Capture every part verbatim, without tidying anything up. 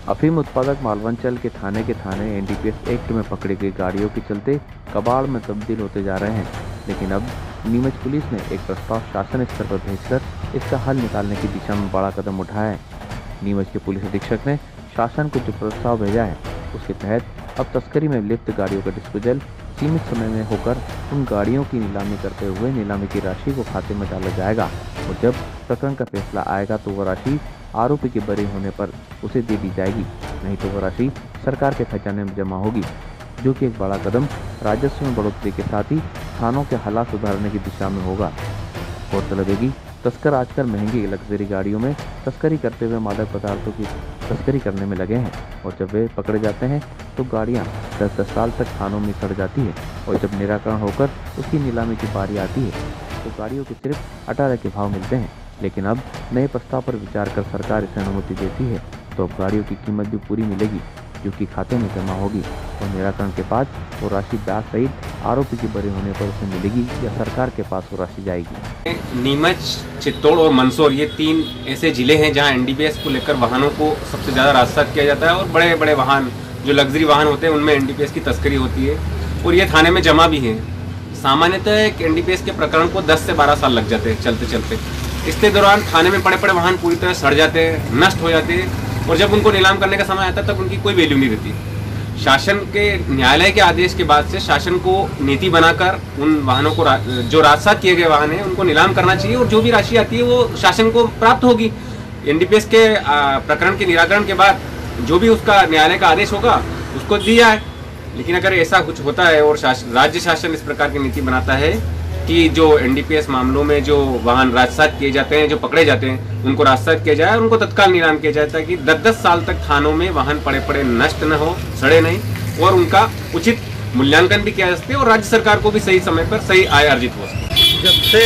अफीम उत्पादक मालवांचल के थाने के थाने एनडीपीएस एक्ट में पकड़ी गई गाड़ियों के चलते कबाड़ में तब्दील होते जा रहे हैं। लेकिन अब नीमच पुलिस ने एक प्रस्ताव शासन स्तर पर भेजकर इसका हल निकालने की दिशा में बड़ा कदम उठाया है। नीमच के पुलिस अधीक्षक ने शासन को जो प्रस्ताव भेजा है उसके तहत अब तस्करी में लिप्त गाड़ियों का डिस्पोजल सीमित समय में होकर उन गाड़ियों की नीलामी करते हुए नीलामी की राशि को खाते में डाला जाएगा और जब प्रकरण का फैसला आएगा तो वह राशि आरोपी के बरी होने पर उसे दे दी जाएगी, नहीं तो वह राशि सरकार के खजाने में जमा होगी, जो कि एक बड़ा कदम राजस्व में बढ़ोतरी के साथ ही थानों के हालात सुधारने की दिशा में होगा। गौरतलब है कि तस्कर आजकल महंगी लग्जरी गाड़ियों में तस्करी करते हुए मादक पदार्थों की तस्करी करने में लगे हैं और जब वे पकड़े जाते हैं तो गाड़ियां दस दस साल तक थानों में सड़ जाती है और जब निराकरण होकर उसकी नीलामी की बारी आती है तो गाड़ियों के सिर्फ अठारह के भाव मिलते हैं। लेकिन अब नए प्रस्ताव पर विचार कर सरकार इसे अनुमति देती है तो अब गाड़ियों की कीमत भी पूरी मिलेगी, जो कि खाते में जमा होगी और निराकरण के बाद वो राशि ब्याज सहित आरोपी के बरी होने पर उसे मिलेगी या सरकार के पास वो राशि जाएगी। नीमच, चित्तौड़ और मंदसौर ये तीन ऐसे जिले हैं जहां एनडीपीएस को लेकर वाहनों को सबसे ज़्यादा राजसात किया जाता है और बड़े बड़े वाहन जो लग्जरी वाहन होते हैं उनमें एनडीपीएस की तस्करी होती है और ये थाने में जमा भी है। सामान्यतः एक एनडीपीएस के प्रकरण को दस से बारह साल लग जाते हैं चलते चलते। इसके दौरान थाने में पड़े पड़े वाहन पूरी तरह सड़ जाते हैं, नष्ट हो जाते हैं और जब उनको नीलाम करने का समय आता है तब उनकी कोई वैल्यू नहीं रहती। शासन के न्यायालय के आदेश के बाद से शासन को नीति बनाकर उन वाहनों को रा, जो राजसात किए गए वाहन हैं उनको नीलाम करना चाहिए और जो भी राशि आती है वो शासन को प्राप्त होगी। एनडीपीएस के प्रकरण के निराकरण के बाद जो भी उसका न्यायालय का आदेश होगा उसको दिया है। लेकिन अगर ऐसा कुछ होता है और शासन, राज्य शासन इस प्रकार की नीति बनाता है कि जो एनडीपीएस मामलों में जो वाहन राजसात किए जाते हैं, जो पकड़े जाते हैं, उनको राजसात किया जाए और उनको तत्काल नीलाम किया जाए ताकि दस दस साल तक थानों में वाहन पड़े पड़े नष्ट न हो, सड़े नहीं और उनका उचित मूल्यांकन भी किया जा सके और राज्य सरकार को भी सही समय पर सही आय अर्जित हो सके। जब से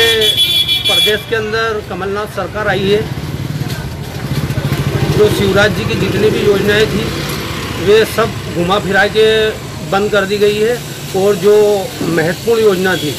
प्रदेश के अंदर कमलनाथ सरकार आई है, जो शिवराज जी की जितनी भी योजनाएं थी वे सब घुमा फिरा के बंद कर दी गई है और जो महत्वपूर्ण योजना थी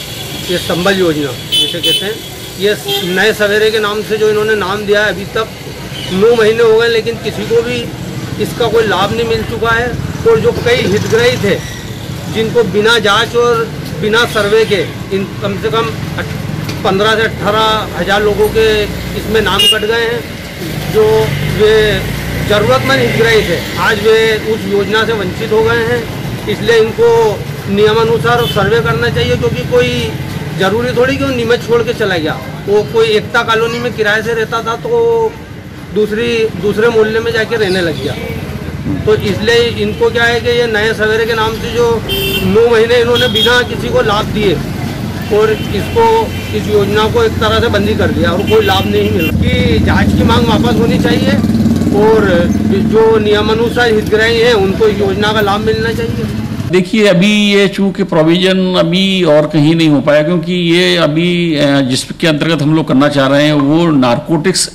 ये संबल योजना जिसे कहते हैं, ये नए सवेरे के नाम से जो इन्होंने नाम दिया है, अभी तक नौ महीने हो गए लेकिन किसी को भी इसका कोई लाभ नहीं मिल चुका है। और जो कई हितग्राही थे जिनको बिना जांच और बिना सर्वे के इन कम से कम पंद्रह से अठारह हजार लोगों के इसमें नाम कट गए हैं, जो वे ज़रूरतमंद हितग्राही थे, आज वे उस योजना से वंचित हो गए हैं। इसलिए इनको नियमानुसार सर्वे करना चाहिए, क्योंकि कोई ज़रूरी थोड़ी कि वो नीमच छोड़ के चला गया। वो कोई एकता कॉलोनी में किराए से रहता था तो दूसरी दूसरे मोहल्ले में जाके रहने लग गया। तो इसलिए इनको क्या है कि ये नए सवेरे के नाम से जो नौ महीने इन्होंने बिना किसी को लाभ दिए और इसको इस योजना को एक तरह से बंदी कर दिया और कोई लाभ नहीं मिला। कि जांच की मांग वापस होनी चाहिए और जो नियमानुसार हितग्राही हैं उनको योजना का लाभ मिलना चाहिए। देखिए, अभी ये चूँकि प्रोविज़न अभी और कहीं नहीं हो पाया, क्योंकि ये अभी जिसके अंतर्गत हम लोग करना चाह रहे हैं वो नारकोटिक्स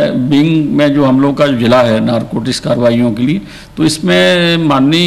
विंग में जो हम लोग का जो जिला है नारकोटिक्स कार्रवाइयों के लिए, तो इसमें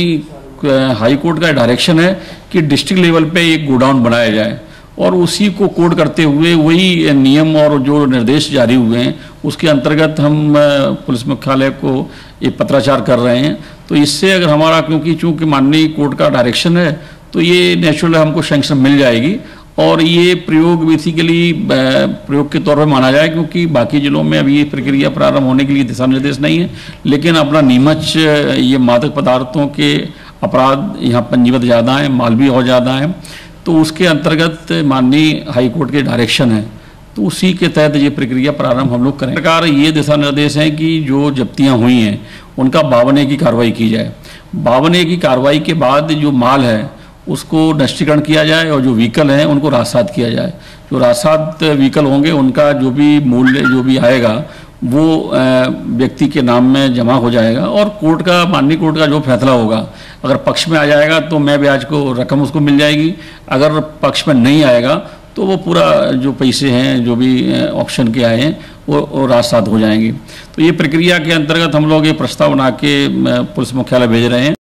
माननीय हाई कोर्ट का डायरेक्शन है कि डिस्ट्रिक्ट लेवल पे एक गोडाउन बनाया जाए और उसी को कोड करते हुए वही नियम और जो निर्देश जारी हुए हैं उसके अंतर्गत हम पुलिस मुख्यालय को ये पत्राचार कर रहे हैं। तो इससे अगर हमारा, क्योंकि चूँकि माननीय कोर्ट का डायरेक्शन है तो ये नेचुरल हमको सैंक्शन मिल जाएगी और ये प्रयोग बेसिकली प्रयोग के तौर पर माना जाए, क्योंकि बाकी जिलों में अभी ये प्रक्रिया प्रारंभ होने के लिए दिशा निर्देश नहीं है। लेकिन अपना नीमच ये मादक पदार्थों के अपराध यहाँ पंजीबद्ध ज़्यादा हैं, माल भी और ज़्यादा है, तो उसके अंतर्गत माननीय हाई कोर्ट के डायरेक्शन है तो उसी के तहत ये प्रक्रिया प्रारंभ हम लोग करें। सरकार ये दिशा निर्देश हैं कि जो जब्तियां हुई हैं उनका बावने की कार्रवाई की जाए। बावने की कार्रवाई के बाद जो माल है उसको नष्टीकरण किया जाए और जो व्हीकल हैं उनको राजसात किया जाए। जो राजसात व्हीकल होंगे उनका जो भी मूल्य जो भी आएगा वो व्यक्ति के नाम में जमा हो जाएगा और कोर्ट का, माननीय कोर्ट का जो फैसला होगा, अगर पक्ष में आ जाएगा तो मैं ब्याज को रकम उसको मिल जाएगी, अगर पक्ष में नहीं आएगा तो वो पूरा जो पैसे हैं जो भी ऑप्शन के आए हैं वो, वो राजसात हो जाएंगे। तो ये प्रक्रिया के अंतर्गत हम लोग ये प्रस्ताव बना के पुलिस मुख्यालय भेज रहे हैं।